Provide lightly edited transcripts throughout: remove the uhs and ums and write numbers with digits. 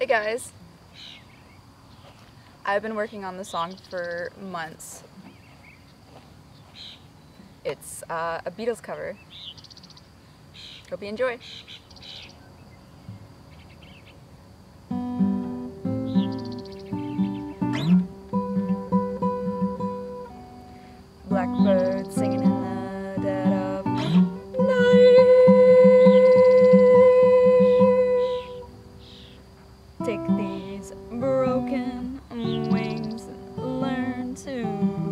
Hey guys, I've been working on the song for months. It's a Beatles cover. Hope you enjoy. Blackbird singing in the dead of night. Take these broken wings and learn to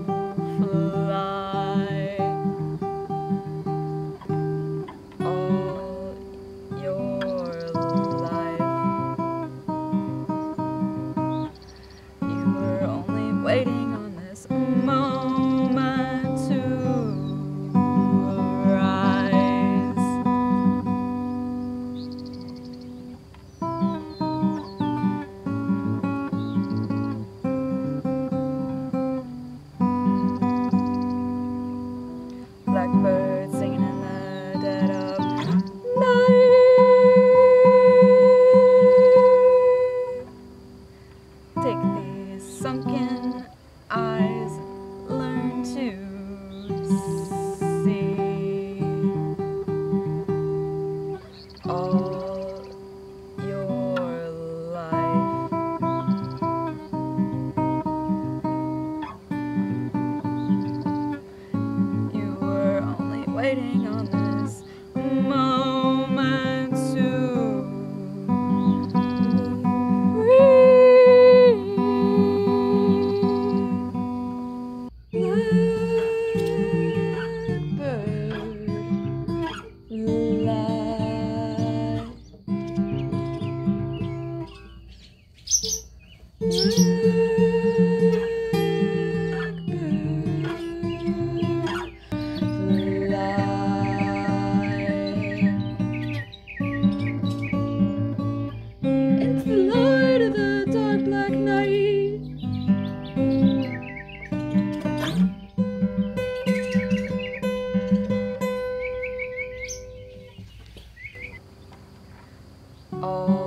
fly. All your life, you were only waiting on this moment to rise. Blackbird singing in the dead of night. Take these sunken eyes, learn to see all your life. You were only waiting on this moment to into the light of the dark black night. All